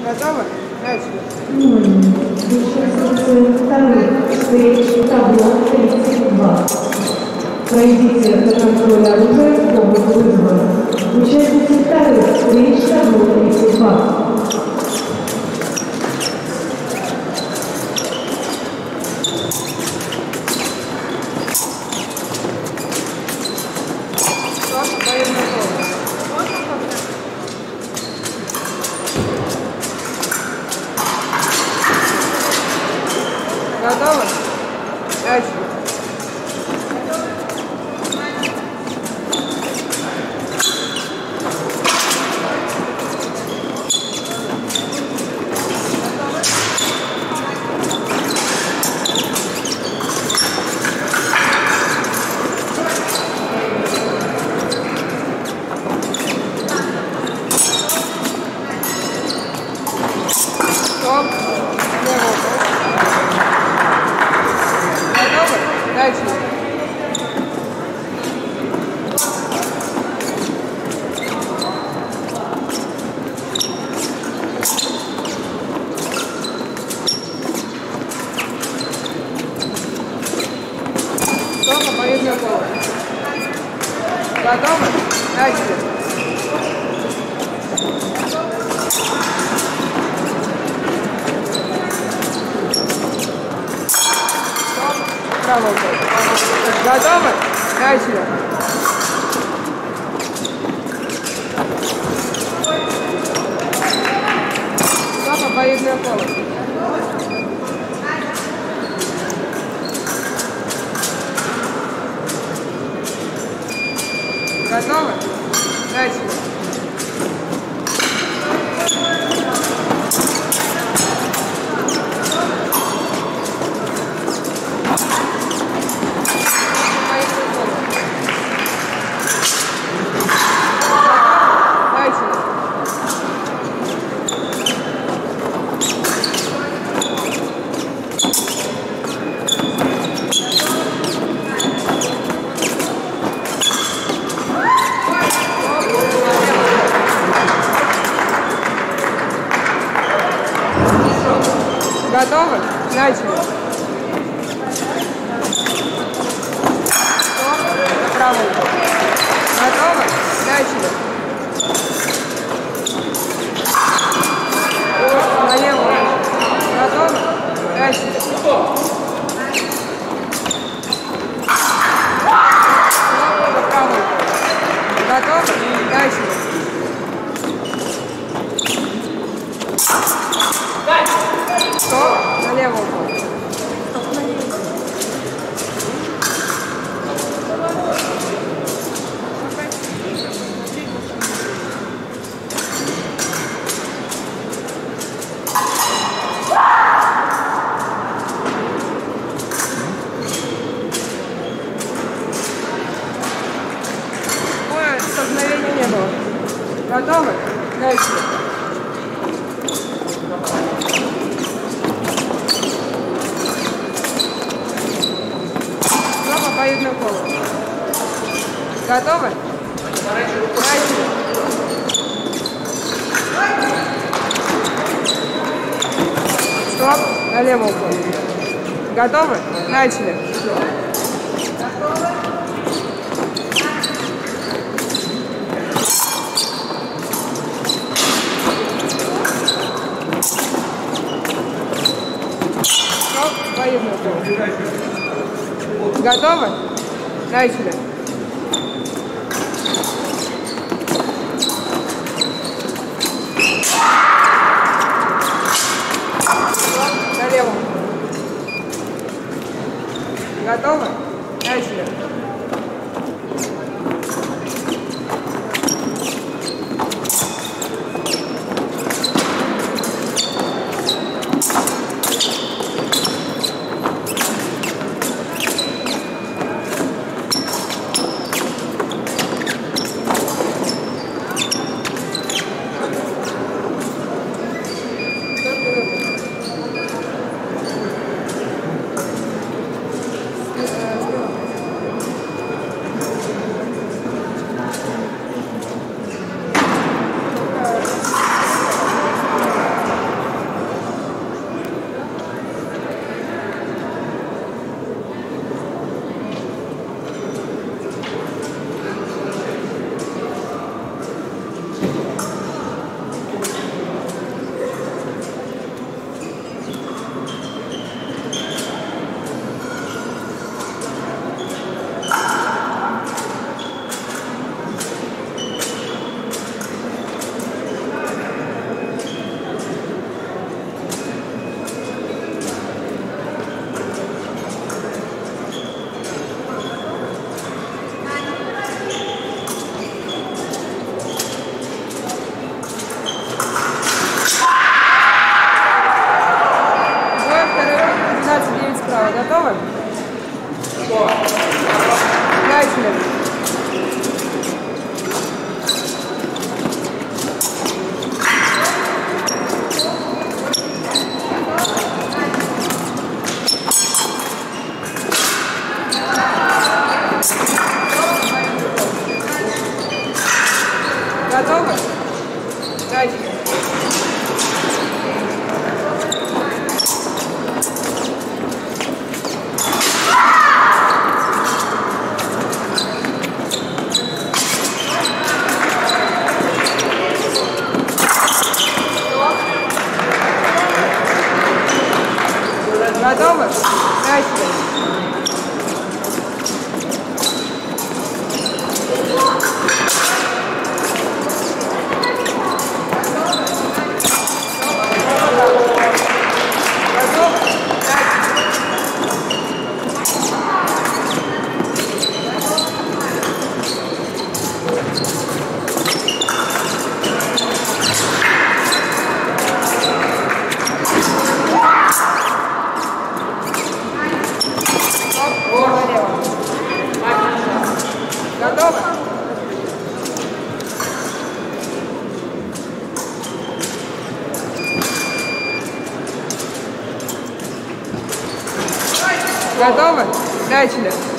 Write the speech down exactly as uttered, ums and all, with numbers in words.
Готовы? Начали. Второй встречи табло тридцать два. Пройдите на контроль оружия в комнату вызова. Участники вторых встреч табло тридцать два. Готовы? Начали. Стоп. Левую руку. Готовы? Начали. Стоп, обоюдная голову. Готовы? Начали. Правую руку. Готовы? Начали. Стоп, обоюдная голову. Готовы? Начали. Готовы? Начали. Стоп. На правую руку. Готовы? Начали. На левую руку. Готовы? Начали. Стоп. На правую руку. Готовы? Начали. Стоп, на левую руку. Ой, столкновения не было. Готовы? Начали. Обоюдную голову. Готовы? Начали. Стоп. На левую руку. Готовы? Начали. Стоп. Обоюдную голову. Готовы? Начали. На левом. Готовы? Начали. Готовы? Начали. Готовы? Готовы? Начали.